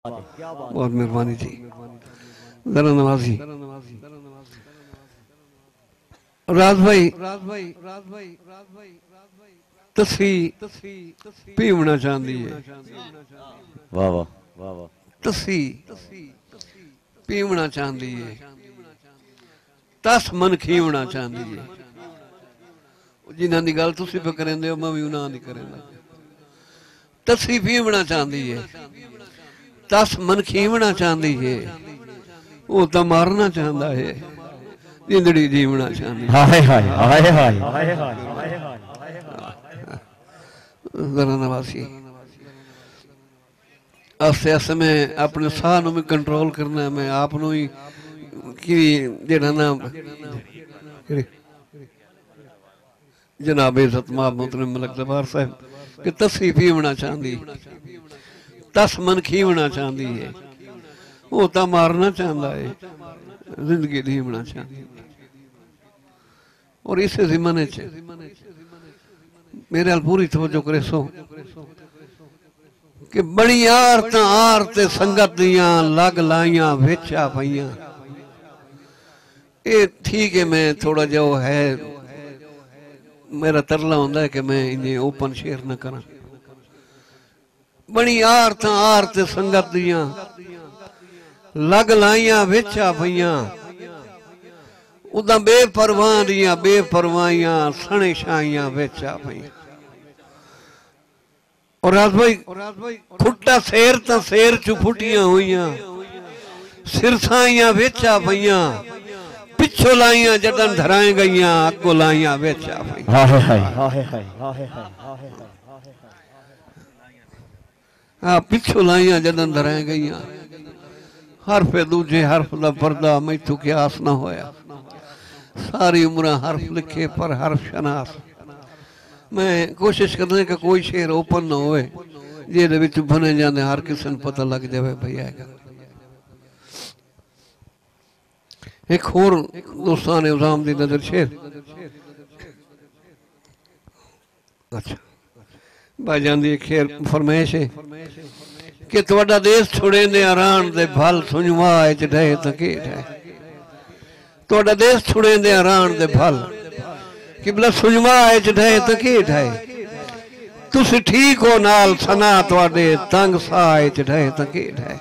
बहुत मेहरबानी जी। जरा नवाजी राज भाई तस्वी पीवना चाहती है। वाह वाह वाह वाह। तस्वी पीवना चाहती है, तस मन खीवना चाहती है। जिन्हों की गल तुम पे करेंदे हो मैं भी उन्होंने करेंदा। तस्वी पीवना चाहती है, तस मन खीवना चाहती है। वो तो मारना चाहता है, जिंदड़ी जीवना चाहती है। हाय हाय हाय हाय हाय हाय। जरा नवासी आस्ते आस्ते मैं अपने साह नूं भी कंट्रोल करना। मैं आप नूं ही कि जेड़ा ना जनाब इज्जत महमूद मलक जफार साहब कि तस्वी पीवना चाहती, तस मन खीवना चाहती है। वो तो मारना चाहता है, जिंदगी जीवना चाहती है। और इस ज़िम्मने च मेरे हाल पूरी तवज्जो करे सो कि बड़ी आरत संगत दियां लग लाइया वेचा पईयां। ये ठीक है, मैं थोड़ा जो है मेरा तरला होता है कि मैं इन्हें ओपन शेयर न करा। बड़ी आरत संगत दियां लग लाइया वेचा पईयां। उदा बेपरवाह दियां बेपरवाहियां सने छाइयां वेचा पईयां। और राज भाई खुट्टा शेर तो शेर चू फुटियां हुईयां, सिरसाइयां वेचा पईयां। पिछो लाइयां जडन धराए गईयां, अगो लाइयां वेचा पईयां। हाय हाय हाय हाय हाय हाय। हाँ, पिछो लाइयां जडन धराए गईयां। हरफ दूजे हरफ दा पर्दा मैथू क्यास ना होया। सारी उम्र हरफ लिखे पर हरफ शनास। मैं कोशिश करना कि कोई शेर ओपन ना होए जिहदे विच बने जाते हर किसी को पता लग जाए भाई आएगा। एक होर दोस्तान उजाम दी नजर शेर। अच्छा भाईजान दी एक शेर फरमाइश है कि तुहाडा देश छुड़े ने आरान दे भल सुझवा च ढहे तके ढहे। तुहाडा देश छुड़े ने आरान दे भल कि बला सुझवा च ढहे तके ढहे। तुसी ठीक हो नाल सना तुहाडे तंग साए च ढहे तके ढहे।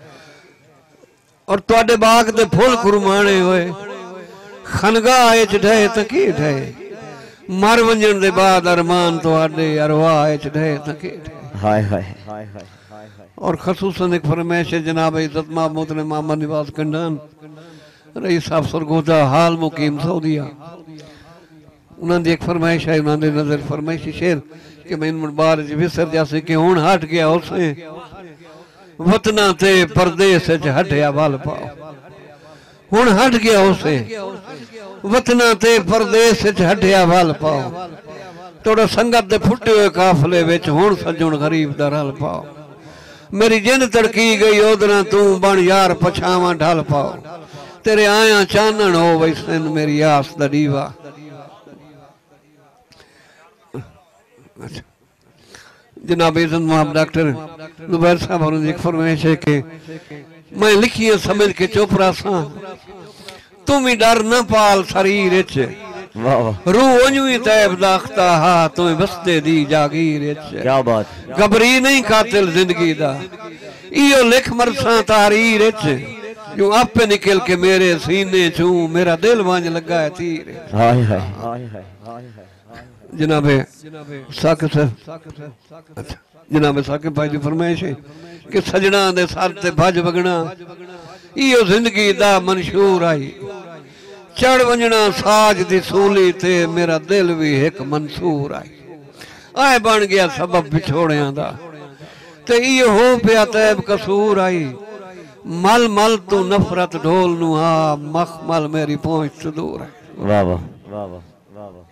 और तुहाडे बाग दे फुल कुरमाने होए खनगाह च ढहे तके ढहे। मर वंजन दे बाद अरमान तुहाडे अरवाह च ढहे तके ढहे। हाय हाय हाय हाय। और खसूसन एक फरमाइश है जनाब इज्जत महमूद ने मोहम्मद निवाज कंडान रईस साहब सरगोदा हाल मुकीम सऊदिया। उन्होंने एक फरमाइश है, उन्होंने नजर फरमाइशी शेर कि मैं इन बार विसर जासे कि हुण हट गया उसे वतना ते परदेस च हटिया वल पाओ। हुण हट गया उसे वतना ते परदेस च हटिया वल पाओ। थोड़ा संगत दे फुटे हुए काफले विच हुण सज्जण गरीब दा रल पाओ। मेरी जिंद तड़की गई ओदना तू बन यार पछावा ढल पाओ। तेरे आया चानन हो वैसन मेरी आस दा दीवा। जनाब इज़्ज़त मोहम्मद डॉक्टर जुबैर साहब और एक फरमाइश है कि मैं लिखिए समझ के चुप रहा। तुम ही डर न पाल शरीर च रूह ओंजवी तैब दाख्ता हा तुम बसते दी जागीर च। क्या बात। घबरी नहीं कातिल जिंदगी दा इयो लिख मरसा तारीर च जो आपे निकल के मेरे सीने चू मेरा दिल वांज लगा है तीर। हाय हाय हाय हाय। जनाबे साकिब साहब अच्छा जनाबे साकिब भाई की फरमाइश है कि सजना दे सर ते भज वगना इयो जिंदगी दा मंशूर आई। चढ़ वंजना साज दी सूली ते मेरा दिल भी एक मंसूर आई। आए बन गया सबब बिछोड़िया दा ते इयो हो पिया तैब कसूर आई। मल मल तू नफरत ढोल नू आ मखमल मेरी पहुंच सुदूर है। वाह वाह वाह वाह वाह वाह।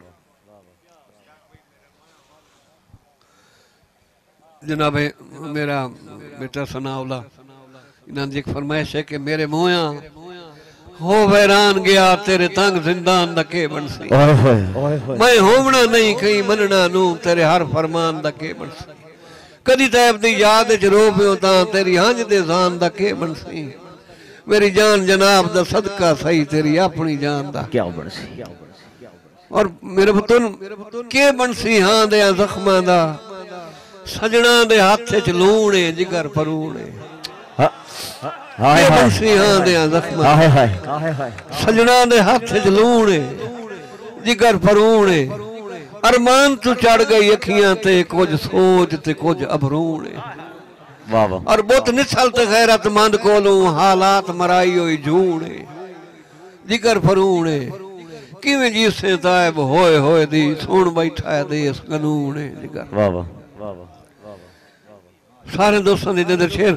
जनाबे मेरा बेटा सनाउल्ला इन्होंने एक फरमाइश है कि मेरे मोया हो वैरान गया तेरे तंग जिंदान दके बनसी। मैं होवना नहीं कहीं मनना नू तेरे हर फरमान दके बनसी। कदी तैब दी याद च रो पियो तां तेरी हंज दे जान दा के बनसी मेरी जान जनाब दा सदका सही तेरी अपनी जान दा क्या बनसी और मेरे पुतन के बनसी हां दे जख्मां दा सजना दे हाथ च लूणे जिगर परूणे हाय हाय बनसी हां दे जख्मां हाय हाय हाय सजना दे हाथ च लूणे जिगर परूणे अरमान तू चढ़ गई अखियां ते कुछ सोच ते कुछ अभरूणे वाह वाह और बुत निसल ते गैरतमंद कोलू हालात मराई हुई झूणे जिगर फरूणे किवें जीसे तायब होए दी सुन बैठा है देस कानूने जिगर वाह वाह वाह वाह सारे दोस्तों दी नजर शेर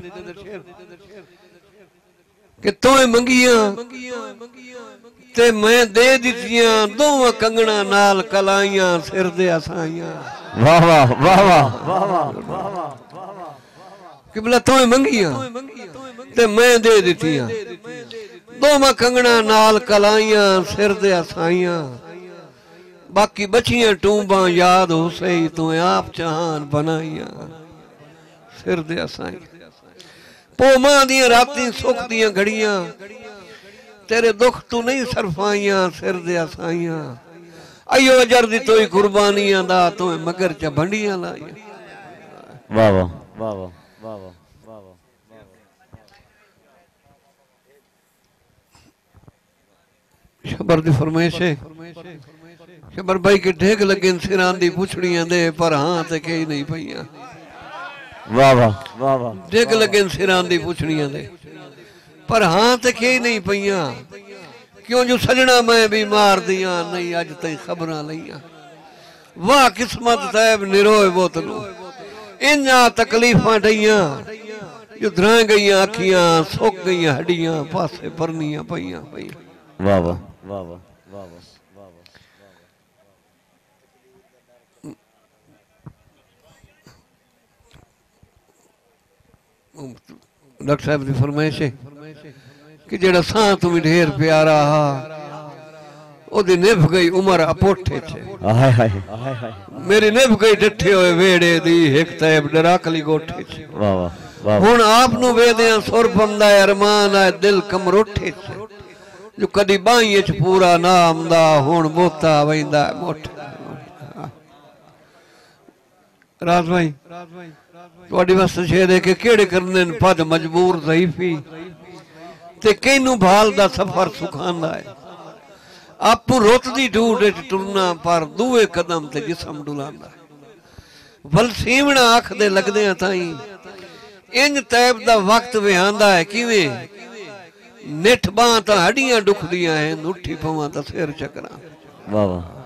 कि तोए मंगियां ते मैं दे दितियां दोवां कंगना नाल कलाइयां सिर दे असाइयां वाह वाह वाह वाह कि भला तोए मंगियां ते मैं दे दितियां दोवां कंगना नाल कलाइयां सिर दे असाइयां बाकी बचियां टूंबां याद हो सही तू आप चाहन बनाइयां सिर दे असाइयां पो मां दियां रातीं सुख दियां घड़ियां तेरे दुख तू नहीं सरफाइयां सिर दे असाइयां अयो अजर दी तोई कुर्बानियां दा तू मगर च भंडियां लाइयां वाह वाह वाह वाह वाह वाह शबर दी फरमाइश है शबर भाई के ढेग लगे सिरां दी पुछड़ियां दे पर हां ते कई नहीं पईयां वाह वाह वाह वाह ढेग लगे सिरां दी पुछड़ियां दे पर हां ते कई नहीं पईयां क्यों जो सजना मैं भी मार दियां नहीं अज तई खबरां लईयां वाह किस्मत तैब निरोए बोतनू इन्ना तकलीफां ढईयां जो धरां गईयां अखियां सुक गईयां हड्डियां पासे परनियां पईयां पईयां वाह वाह वाह वाह वाह वाह डॉक्टर साहब की फरमाइश है कि जेड़ा सां तू भी ढेर प्यारा हा ओदी निभ गई उमर अपोठे च हाय हाय हाय हाय मेरी निभ गई डठे होए वेड़े दी एक तैब डराकली गोठे च वाह वाह वाह हुण आप नु वेदियां सुर पंदा अरमान है दिल कमरोठे च जो कदी बाईं च पूरा नाम दा हुण मोता वैंदा मोठे राज भाई ਤੁਹਾਡੀ ਵਾਸਤੇ ਸ਼ੇਰ ਹੈ ਕਿ ਕਿਹੜੇ ਕਰਨੇ ਨੇ ਪਦ ਮਜਬੂਰ ਜ਼ਈਫੀ ਤੇ ਕਿਨੂੰ ਭਾਲ ਦਾ ਸਫ਼ਰ ਸੁਖਾਂਦਾ ਹੈ ਆਪੂ ਰੁੱਤ ਦੀ ਢੂਡ ਵਿੱਚ ਟੁਰਨਾ ਪਰ ਦੂਏ ਕਦਮ ਤੇ ਜਿਸਮ ਡੁਲਾਉਂਦਾ ਵਲ ਸੀਵਣਾ ਅੱਖ ਦੇ ਲੱਗਦਿਆਂ ਤਾਈਂ ਇੰਜ ਤੈਬ ਦਾ ਵਕਤ ਵਿਆਂਦਾ ਹੈ ਕਿਵੇਂ ਨਿੱਠ ਬਾਹ ਤਾਂ ਹੱਡੀਆਂ ਦੁਖਦੀਆਂ ਹੈ ਉੱਠੀ ਪਵਾਂ ਤਾਂ ਸਿਰ ਚੱਕਰਾਂ ਵਾਹ ਵਾਹ